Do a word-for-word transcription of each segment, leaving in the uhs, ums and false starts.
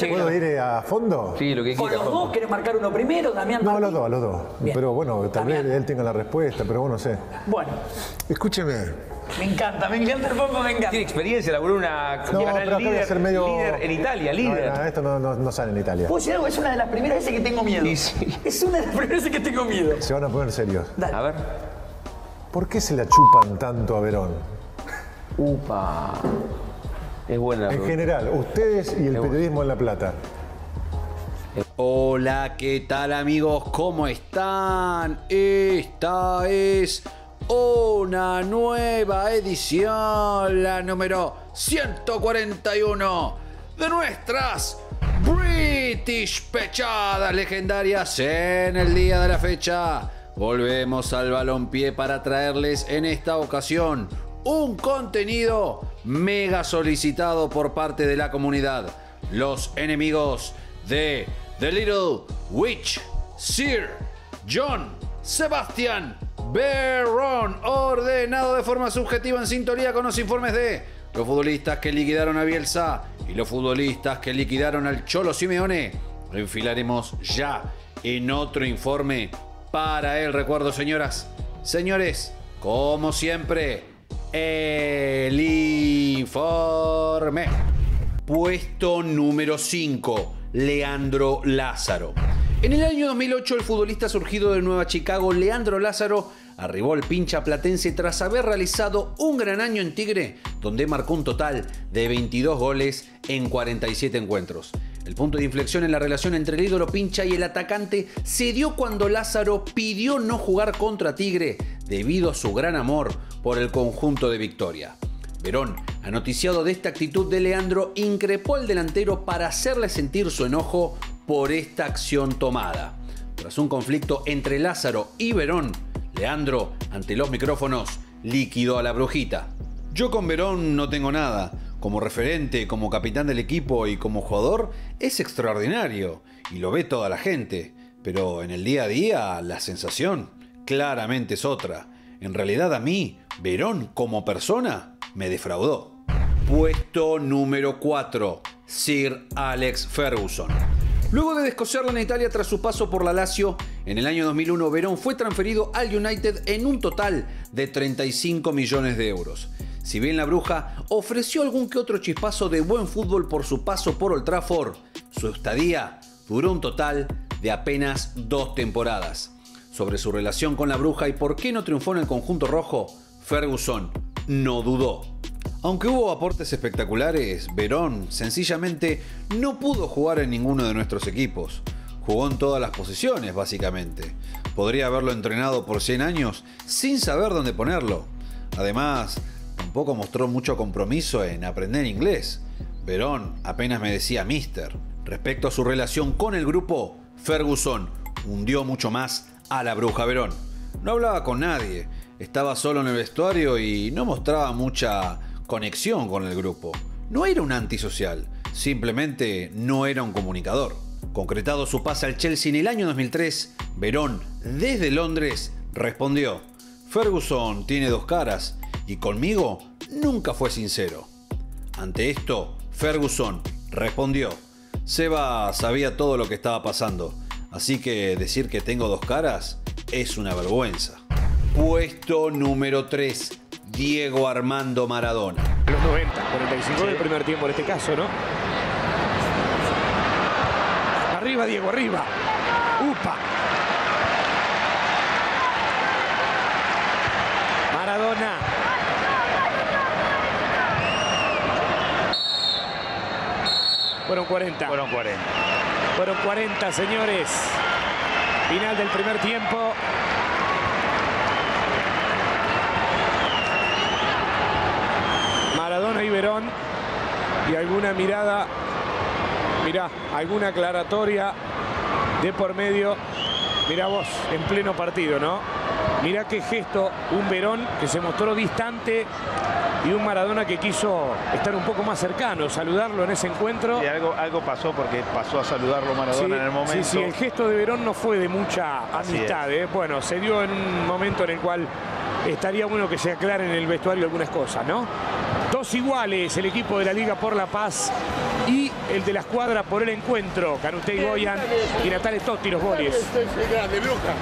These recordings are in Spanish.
Che, ¿Puedo ir a fondo? Sí, lo que ¿Con quiera. los dos querés marcar uno primero, Damián? No, a Martín? los dos, a los dos. Bien. Pero bueno, tal vez Damián. él tenga la respuesta, pero bueno, no sé. Bueno, Escúcheme. me encanta, me encanta el poco, me encanta. Tiene experiencia, laburó una No, canal pero acá voy a líder, ser medio... líder en Italia, líder. No, no, esto no, no, no sale en Italia. ¿Puedo decir algo? Es una de las primeras veces que tengo miedo. Y sí. Es una de las primeras veces que tengo miedo. Se van a poner serios. Dale. A ver. ¿Por qué se la chupan tanto a Verón? Upa. Es buena la En pregunta. general, ustedes y el periodismo en La Plata. Hola, ¿qué tal amigos? ¿Cómo están? Esta es una nueva edición, la número ciento cuarenta y uno de nuestras British Pechadas legendarias en el día de la fecha. Volvemos al balompié para traerles en esta ocasión un contenido mega solicitado por parte de la comunidad. Los enemigos de The Little Witch, Sir John Sebastian Verón, ordenado de forma subjetiva en sintonía con los informes de los futbolistas que liquidaron a Bielsa y los futbolistas que liquidaron al Cholo Simeone. Enfilaremos ya en otro informe para el recuerdo, señoras, señores, como siempre, el informe. Puesto número cinco, Leandro Lázaro. En el año dos mil ocho, el futbolista surgido de Nueva Chicago, Leandro Lázaro, arribó al pincha platense tras haber realizado un gran año en Tigre, donde marcó un total de veintidós goles en cuarenta y siete encuentros. El punto de inflexión en la relación entre el ídolo pincha y el atacante se dio cuando Lázaro pidió no jugar contra Tigre debido a su gran amor por el conjunto de Victoria. Verón, anoticiado de esta actitud de Leandro, increpó al delantero para hacerle sentir su enojo por esta acción tomada. Tras un conflicto entre Lázaro y Verón, Leandro, ante los micrófonos, liquidó a la brujita. Yo con Verón no tengo nada. Como referente, como capitán del equipo y como jugador, es extraordinario y lo ve toda la gente. Pero en el día a día, la sensación claramente es otra. En realidad a mí, Verón como persona, me defraudó. Puesto número cuatro, Sir Alex Ferguson. Luego de descoserla en Italia tras su paso por la Lazio, en el año dos mil uno Verón fue transferido al United en un total de treinta y cinco millones de euros. Si bien la bruja ofreció algún que otro chispazo de buen fútbol por su paso por Old Trafford, su estadía duró un total de apenas dos temporadas. Sobre su relación con la bruja y por qué no triunfó en el conjunto rojo, Ferguson no dudó. Aunque hubo aportes espectaculares, Verón sencillamente no pudo jugar en ninguno de nuestros equipos. Jugó en todas las posiciones, básicamente. Podría haberlo entrenado por cien años sin saber dónde ponerlo. Además, tampoco mostró mucho compromiso en aprender inglés. Verón apenas me decía mister. Respecto a su relación con el grupo, Ferguson hundió mucho más a la bruja Verón. No hablaba con nadie, estaba solo en el vestuario y no mostraba mucha conexión con el grupo. No era un antisocial, simplemente no era un comunicador. Concretado su pase al Chelsea en el año dos mil tres, Verón, desde Londres, respondió: Ferguson tiene dos caras y conmigo nunca fue sincero. Ante esto, Ferguson respondió: Seba sabía todo lo que estaba pasando, así que decir que tengo dos caras es una vergüenza. Puesto número tres, Diego Armando Maradona. Los noventa, cuarenta y cinco sí. Del primer tiempo en este caso, ¿no? Arriba, Diego, arriba. ¡Upa! Maradona. Fueron cuarenta. Fueron cuarenta. Fueron cuarenta, señores. Final del primer tiempo. Maradona y Verón. Y alguna mirada, mirá, alguna aclaratoria de por medio. Mirá vos, en pleno partido, ¿no? Mirá qué gesto, un Verón que se mostró distante y un Maradona que quiso estar un poco más cercano, saludarlo en ese encuentro. Sí, algo, algo pasó porque pasó a saludarlo Maradona sí, en el momento. Sí, sí, el gesto de Verón no fue de mucha Así amistad, ¿eh? Bueno, se dio en un momento en el cual estaría bueno que se aclaren en el vestuario algunas cosas, ¿no? Dos iguales, el equipo de la Liga por la Paz y el de la escuadra por el encuentro. Canute y Boyan y Natale Totti los goles. Grande, bruja.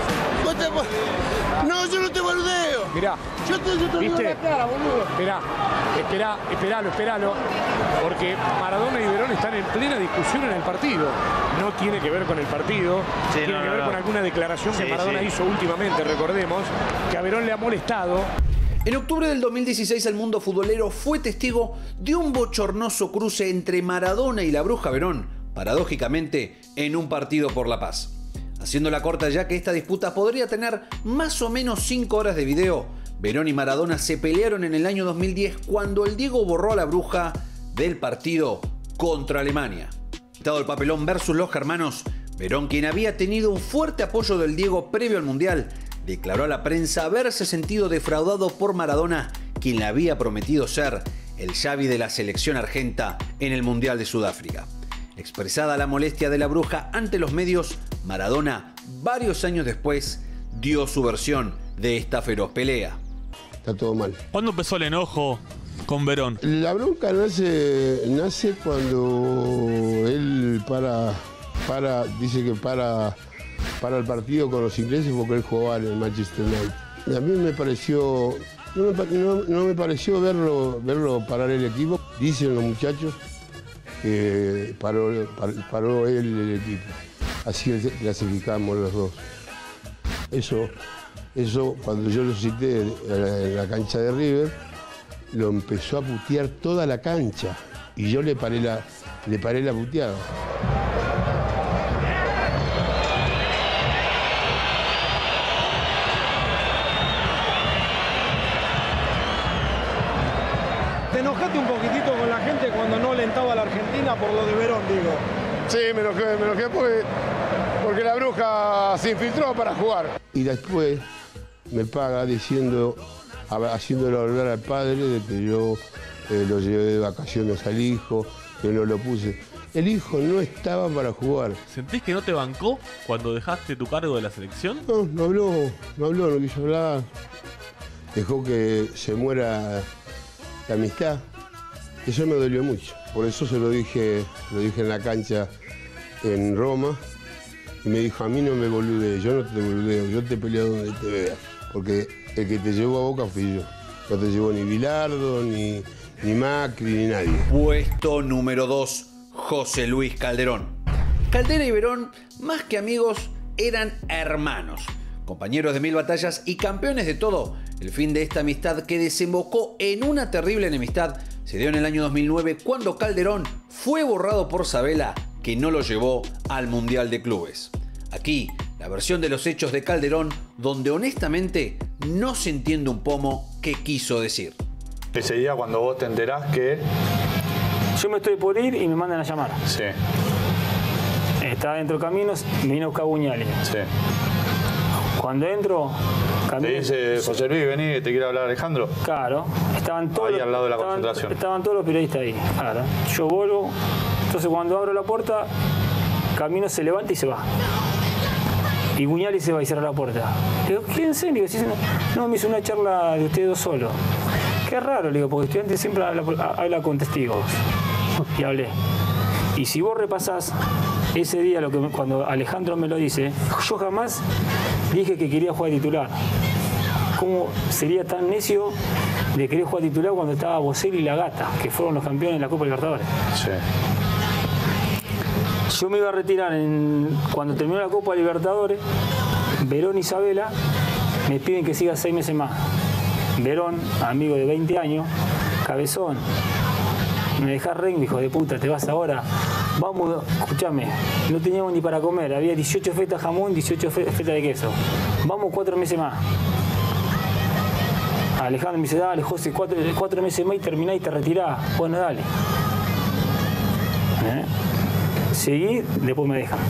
No, yo no te boludeo. Mirá, Yo te, yo te digo ¿viste? la cara, boludo. Esperá, esperá, esperalo, esperalo. Porque Maradona y Verón están en plena discusión en el partido. No tiene que ver con el partido, Sí, tiene no, que no, ver no. con alguna declaración que Sí, Maradona sí. hizo últimamente, recordemos, que a Verón le ha molestado. En octubre del dos mil dieciséis el mundo futbolero fue testigo de un bochornoso cruce entre Maradona y la Bruja Verón, paradójicamente en un partido por la paz. Haciéndola corta ya que esta disputa podría tener más o menos cinco horas de video, Verón y Maradona se pelearon en el año dos mil diez cuando el Diego borró a la Bruja del partido contra Alemania. Dado el papelón versus los germanos, Verón, quien había tenido un fuerte apoyo del Diego previo al Mundial, declaró a la prensa haberse sentido defraudado por Maradona, quien le había prometido ser el Xavi de la selección argenta en el Mundial de Sudáfrica. Expresada la molestia de la Bruja ante los medios, Maradona, varios años después, dio su versión de esta feroz pelea. Está todo mal. ¿Cuándo empezó el enojo con Verón? La bronca nace, nace cuando él para, para, dice que para, para el partido con los ingleses porque él jugaba en el Manchester United. Y a mí me pareció, no me, pa- no, no me pareció verlo, verlo parar el equipo. Dicen los muchachos que paró, par- paró él el equipo. Así que clasificamos los dos. Eso, eso cuando yo lo cité en la cancha de River, lo empezó a putear toda la cancha y yo le paré la, le paré la puteada. ¿Te enojaste un poquitito con la gente cuando no alentaba a la Argentina por lo de Verón, digo? Sí, me enojé, me enojé porque, porque la Bruja se infiltró para jugar. Y después me paga diciendo, haciéndolo volver al padre de que yo eh, lo llevé de vacaciones al hijo, que no lo puse. El hijo no estaba para jugar. ¿Sentís que no te bancó cuando dejaste tu cargo de la selección? No, no habló, no habló, no quiso hablar. Dejó que se muera la amistad. Eso me dolió mucho. Por eso se lo dije, lo dije en la cancha en Roma. Y me dijo, a mí no me boludees, yo no te boludeo, yo te peleo donde te veas. Porque el que te llevó a Boca fui yo. No te llevó ni Bilardo, ni, ni Macri, ni nadie. Puesto número dos, José Luis Calderón. Caldera y Verón, más que amigos, eran hermanos, compañeros de mil batallas y campeones de todo. El fin de esta amistad, que desembocó en una terrible enemistad, se dio en el año dos mil nueve cuando Calderón fue borrado por Sabella, que no lo llevó al Mundial de Clubes. Aquí, la versión de los hechos de Calderón, donde honestamente no se entiende un pomo qué quiso decir. Ese día cuando vos te enterás que... Yo me estoy por ir y me mandan a llamar. Sí, Estaba dentro de Caminos, me vino a buscar Buñali. sí. Cuando entro, Te Caminos... dice, José Luis, vení, te quiere hablar Alejandro. Claro, estaban todos, Ahí al lado de la estaban, concentración. estaban todos los periodistas ahí. Claro. Yo vuelvo, entonces cuando abro la puerta, Camino se levanta y se va. Y Buñali se va y cierra la puerta. Le digo, quédense, le digo, si no, no, me hizo una charla de ustedes dos solos. Qué raro, le digo, porque el estudiante siempre habla, habla con testigos. Y hablé. Y si vos repasás ese día, lo que me- cuando Alejandro me lo dice, yo jamás dije que quería jugar titular. ¿Cómo sería tan necio de querer jugar titular cuando estaba Bocelli y La Gata, que fueron los campeones de la Copa Libertadores? Sí. Yo me iba a retirar en, cuando terminó la Copa Libertadores. Verón y Sabella me piden que siga seis meses más. Verón, amigo de veinte años, cabezón, me dejás rengo, hijo de puta, te vas ahora. Vamos, escúchame, no teníamos ni para comer, había dieciocho fetas jamón, dieciocho fe- fetas de queso. Vamos cuatro meses más. Alejandro me dice, dale, José, cuatro, cuatro meses más y terminás y te retirás. Bueno, dale. ¿Eh? Seguí, después me dejan.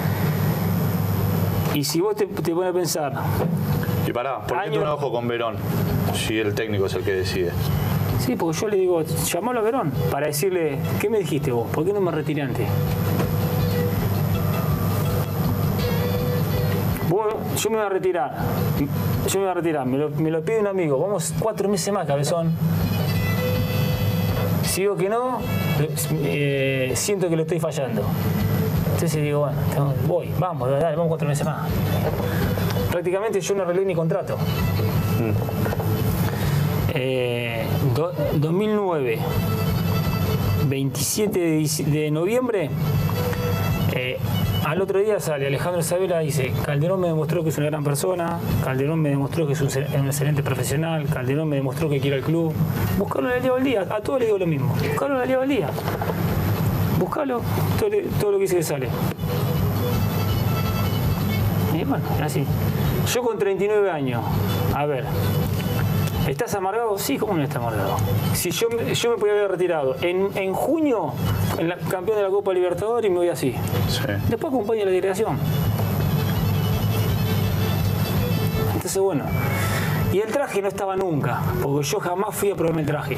Y si vos te, te pones a pensar... Y pará, ¿por qué Año- te enojo con Verón? Si el técnico es el que decide. Sí, porque yo le digo, llamalo a Verón para decirle, ¿qué me dijiste vos? ¿Por qué no me retiré antes? Vos, yo me voy a retirar. Yo me voy a retirar. Me lo, me lo pide un amigo. Vamos cuatro meses más, cabezón. Si digo que no, eh, siento que lo estoy fallando. Entonces digo, bueno, tengo, voy, vamos, dale, vamos cuatro meses más. Prácticamente yo no arreglé mi contrato. Mm. Eh, do, dos mil nueve, veintisiete de, de noviembre, eh, al otro día sale Alejandro Sabela y dice: Calderón me demostró que es una gran persona, Calderón me demostró que es un, un excelente profesional, Calderón me demostró que quiere al club. Buscarlo en el día al día, a todos les digo lo mismo, buscarlo en el día al día. Buscalo, todo, todo lo que dice que sale. Y bueno, así. Yo con treinta y nueve años, a ver, ¿estás amargado? Sí, ¿cómo no estás amargado? Si yo, yo me podía haber retirado en, en junio, en la, campeón de la Copa Libertadores, y me voy así. Sí. Después acompaño a la delegación. Entonces, bueno. Y el traje no estaba nunca, porque yo jamás fui a probarme el traje.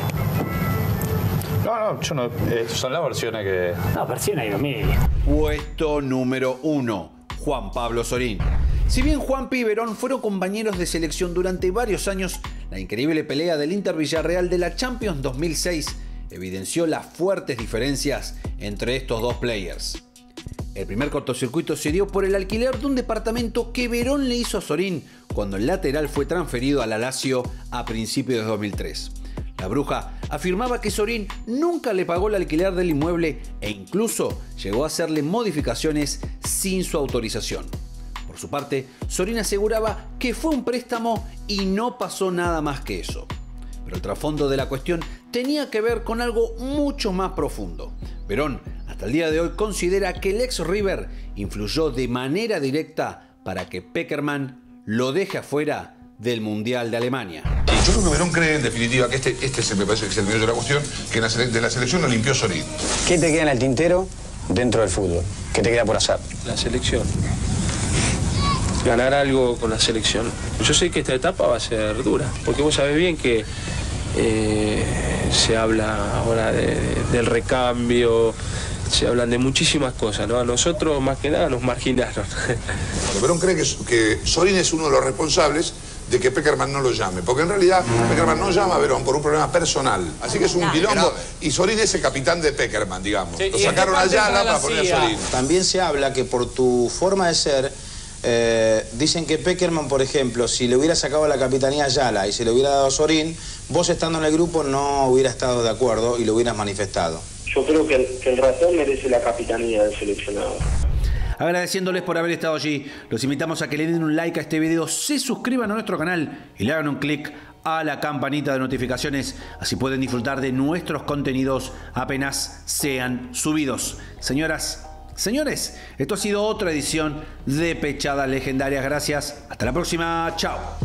No, no, yo no. Eh, son las versiones que. No, versiones hay dos mil. Puesto número uno. Juan Pablo Sorín. Si bien Juanpi y Verón fueron compañeros de selección durante varios años, la increíble pelea del Inter Villarreal de la Champions dos mil seis evidenció las fuertes diferencias entre estos dos players. El primer cortocircuito se dio por el alquiler de un departamento que Verón le hizo a Sorín cuando el lateral fue transferido a la Lazio a principios de dos mil tres. La bruja afirmaba que Sorín nunca le pagó el alquiler del inmueble e incluso llegó a hacerle modificaciones sin su autorización. Por su parte, Sorín aseguraba que fue un préstamo y no pasó nada más que eso. Pero el trasfondo de la cuestión tenía que ver con algo mucho más profundo. Verón, hasta el día de hoy, considera que el ex River influyó de manera directa para que Pekerman lo deje afuera del Mundial de Alemania. Yo creo que Verón cree, en definitiva, que este, este se me parece que es el meollo de la cuestión, que en la sele- de la selección lo limpió Sorín. ¿Qué te queda en el tintero dentro del fútbol? ¿Qué te queda por hacer? La selección. Ganar algo con la selección. Yo sé que esta etapa va a ser dura, porque vos sabés bien que eh, se habla ahora de, del recambio, se hablan de muchísimas cosas, ¿no? A nosotros, más que nada, nos marginaron. Bueno, Verón cree que, que Sorín es uno de los responsables de que Pekerman no lo llame, porque en realidad Pekerman no llama a Verón por un problema personal, así que es un quilombo, y Sorín es el capitán de Pekerman, digamos. Sí, lo sacaron allá para poner a Sorín. También se habla que por tu forma de ser, eh, dicen que Pekerman, por ejemplo, si le hubiera sacado la capitanía a Ayala y se le hubiera dado a Sorín, vos estando en el grupo no hubiera estado de acuerdo y lo hubieras manifestado. Yo creo que el, que el ratón merece la capitanía del seleccionado. Agradeciéndoles por haber estado allí, los invitamos a que le den un like a este video, se suscriban a nuestro canal y le hagan un clic a la campanita de notificaciones, así pueden disfrutar de nuestros contenidos apenas sean subidos. Señoras, señores, esto ha sido otra edición de Pechadas Legendarias. Gracias, hasta la próxima, chao.